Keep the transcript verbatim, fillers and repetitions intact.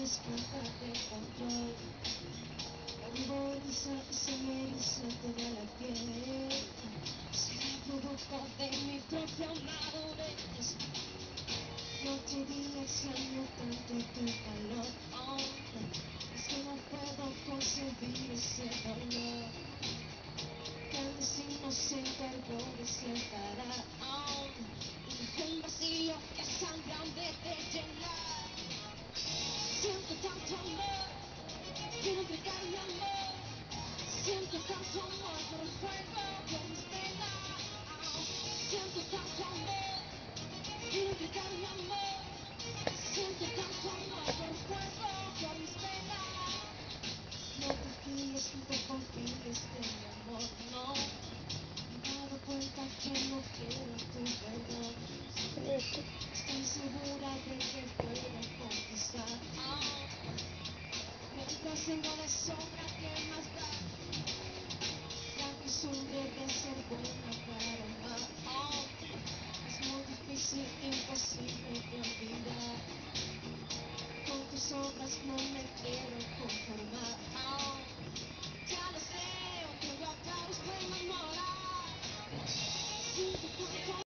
tienes falta de control. La vergüenza se me eriza toda la piel. Será producto de mi propia madurez. No te di extraño tanto tu calor. Oh, es que no puedo concebir ese dolor. Que el destino se encargó de separar. Oh, y dejó un vacío que es tan grande de llenar. Siento tanto amor, quiero entregar mi amor. Siento tanto amor por el fuego de mis venas. Siento tanto amor, quiero entregar mi amor. Siento tanto amor por el fuego de mis venas. No te fíes, no te confíes de mi amor, no. Me he dado cuenta que no quiero tu perdón. Estoy segura de que puedo conquistar. Oh, mientras tengo de sobra, ¿qué más da? La costumbre de ser buena para amar. Oh, es muy difícil, imposible de olvidar. Con tus obras no me quiero conformar. Oh, ya lo sé, un juego para usted enamorar. Siento tanto